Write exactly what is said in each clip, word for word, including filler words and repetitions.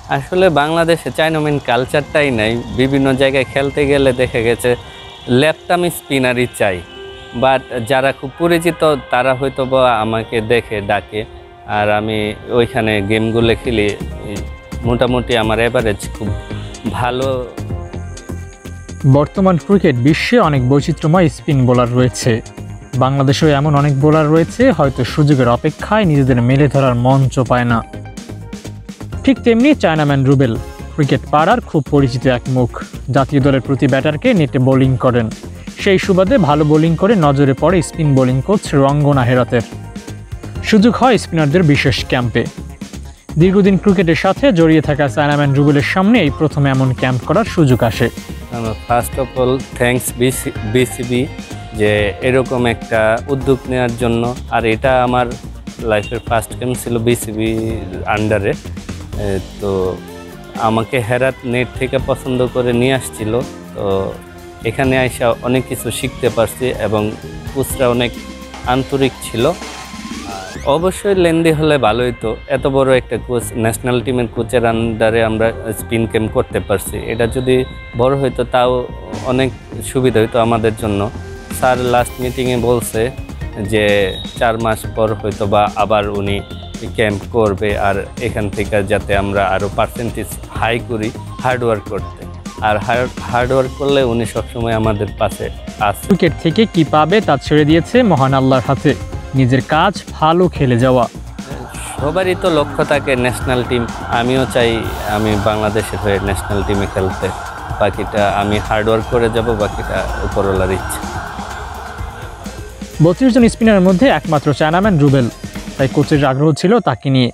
আসলে বাংলাদেশে চায়নাম্যান কালচারটাই নাই। বিভিন্ন জায়গায় খেলতে গেলে দেখা গেছে লেফট আর্ম স্পিনারই চাই, বাট যারা খুব পরিচিত তারা হয়তো বা আমাকে দেখে ডাকে, আর আমি ওইখানে গেমগুলো খেলি। মোটামুটি আমার এভারেজ খুব ভালো। বর্তমান ক্রিকেট বিশ্বে অনেক বৈচিত্র্যময় স্পিন বোলার রয়েছে। বাংলাদেশেও এমন অনেক বোলার রয়েছে হয়তো সুযোগের অপেক্ষায় নিজেদের মেলে ধরার মঞ্চ পায় না। ঠিক তেমনি চায়নাম্যান রুবেল ক্রিকেট পাড়ার খুব পরিচিত এক মুখ। জাতীয় দলের প্রতি ব্যাটারকে নেটে বোলিং করেন। সেই সুবাদে ভালো বোলিং করে নজরে পড়ে স্পিন বোলিং কোচ রঙ্গনা হেরাতের। সুযোগ হয় স্পিনারদের বিশেষ ক্যাম্পে। দীর্ঘদিন ক্রিকেটের সাথে জড়িয়ে থাকা চায়নাম্যান রুবেলের সামনে এই প্রথম এমন ক্যাম্প করার সুযোগ আসে। First of all thanks BCB যে এরকম একটা উদ্যোগ নেওয়ার জন্য। আর এটা আমার লাইফের ফার্স্ট ক্যাম্প ছিল বিসিবি আন্ডারে। তো আমাকে হেরাত নেট থেকে পছন্দ করে নিয়ে আসছিল। তো এখানে আইসা অনেক কিছু শিখতে পারছি এবং কোচরা অনেক আন্তরিক ছিল। অবশ্যই লেন্দি হলে ভালোই, তো এত বড় একটা কোচ, ন্যাশনাল টিমের কোচের আন্ডারে আমরা স্পিন ক্যাম্প করতে পারছি। এটা যদি বড় হইতো তাও অনেক সুবিধা হইতো আমাদের জন্য। স্যার লাস্ট মিটিংয়ে বলছে যে চার মাস পর হয়তো বা আবার উনি ক্যাম্প করবে, আর এখান থেকে যাতে আমরা আরও পার্সেন্টেজ হাই করি হার্ডওয়ার্ক করতে। আর হার্ডওয়ার্ক করলে উনি সবসময় আমাদের পাশে আছে। ক্রিকেট থেকে কি পাবে তা ছেড়ে দিয়েছে মহান আল্লাহর হাতে। নিজের কাজ ভালো খেলে যাওয়া। সবারই তো লক্ষ্য থাকে ন্যাশনাল টিম। আমিও চাই আমি বাংলাদেশের হয়ে ন্যাশনাল টিমে খেলতে। বাকিটা আমি হার্ডওয়ার্ক করে যাব, বাকিটা উপরওয়ালার ইচ্ছা। বত্রিশ জন স্পিনারের মধ্যে একমাত্র চায়নাম্যান রুবেল, তাই কোচের আগ্রহ ছিল তাকে নিয়ে।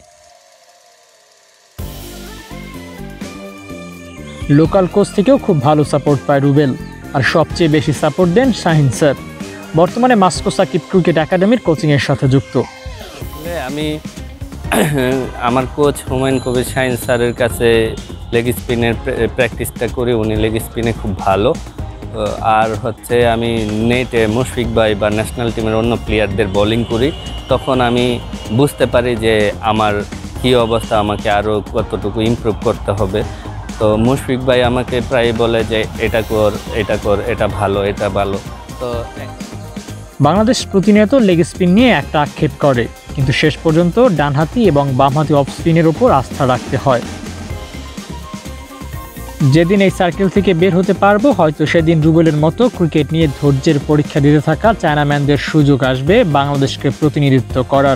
লোকাল কোচ থেকেও খুব ভালো সাপোর্ট পায় রুবেল, আর সবচেয়ে বেশি সাপোর্ট দেন শাহিন স্যার। বর্তমানে মাস্কো সাকিব ক্রিকেট একাডেমির কোচিংয়ের সাথে যুক্ত। আমি আমার কোচ হুমায়ুন কবির শাহিন স্যারের কাছে লেগ স্পিনের প্র্যাকটিসটা করি। উনি লেগ স্পিনে খুব ভালো। আর হচ্ছে আমি নেটে মুশফিক ভাই বা ন্যাশনাল টিমের অন্য প্লেয়ারদের বোলিং করি। তখন আমি বুঝতে পারি যে আমার কী অবস্থা, আমাকে আরও কতটুকু ইমপ্রুভ করতে হবে। তো মুশফিক ভাই আমাকে প্রায় বলে যে এটা কর, এটা কর, এটা ভালো, এটা ভালো। তো বাংলাদেশ প্রতিনিয়ত লেগ স্পিন নিয়ে একটা আক্ষেপ করে, কিন্তু শেষ পর্যন্ত ডানহাতি এবং বামহাতি অফ স্পিনের ওপর আস্থা রাখতে হয়। যেদিন এই সার্কেল থেকে বের হতে পারবো, হয়তো সেদিন রুবেলের মতো ক্রিকেট নিয়ে ধৈর্যের পরীক্ষা দিতে থাকা চায়নাম্যানদের সুযোগ আসবে বাংলাদেশকে প্রতিনিধিত্ব করার।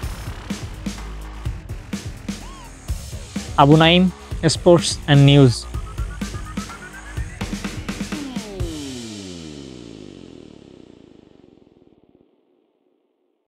Abu Naim, sports and news.